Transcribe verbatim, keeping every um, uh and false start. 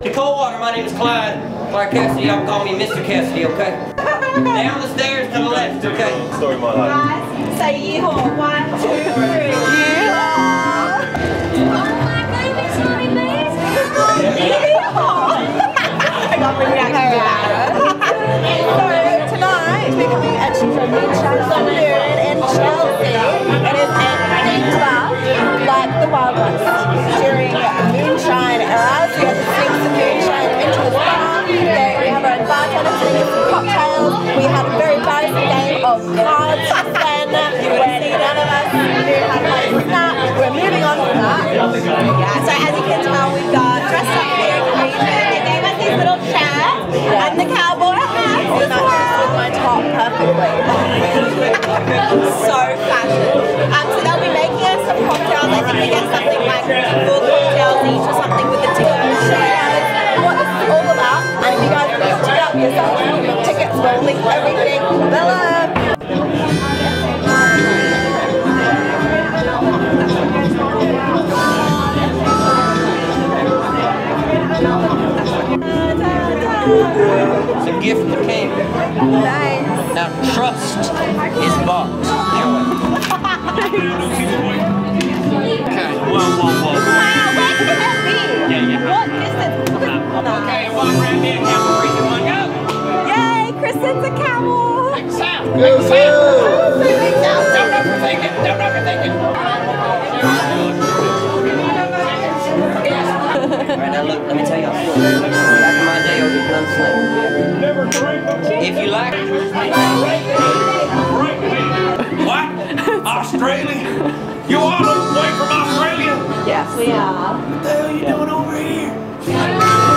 The cold water, my name is Clyde. Clyde Cassidy, y'all call me Mister Cassidy, okay? Down the stairs to the left, okay? Story of my life. Guys, say yeehaw. One, two, three. Yeehaw! Oh my goodness, sorry, please. Yeehaw! I got my reaction to that. So tonight we're coming at you from Moonshine Saloon in Chelsea. It is a themed bar like the Wild West. During Moonshine eras, we have to sing some moonshine into the bar. We have our own bartender singing some cocktails. We had a very embarrassing game of cards when, when none of us knew how to play snap. We're moving on from that. Yeah, so as you can tell, we've got dressed up for the occasion. They gave us these little chairs and the cowboy hats. It matches with my top perfectly. So fashion. Um, so they'll be making us some cocktails. I think we get something like four cocktails each or something with the team. Show you guys what this is all about. And if you guys want to check out yourself, you can book tickets, we'll link everything below. It's a gift that came. Nice. Now trust is bought. Okay. Whoa, whoa, whoa. Wow, where could that be? Yeah, yeah. What distance? Okay, one round me a camel, three, two, one, go! Yay, Kristen's a camel. Make a sound. Make a sound. Don't overthink it. Don't overthink it. Alright, now look, let me tell you a story. Back in my day, I was a gunslinger. If you like it. What? Australia? You all the way from Australia? Yes, we are. What the hell are you doing over here?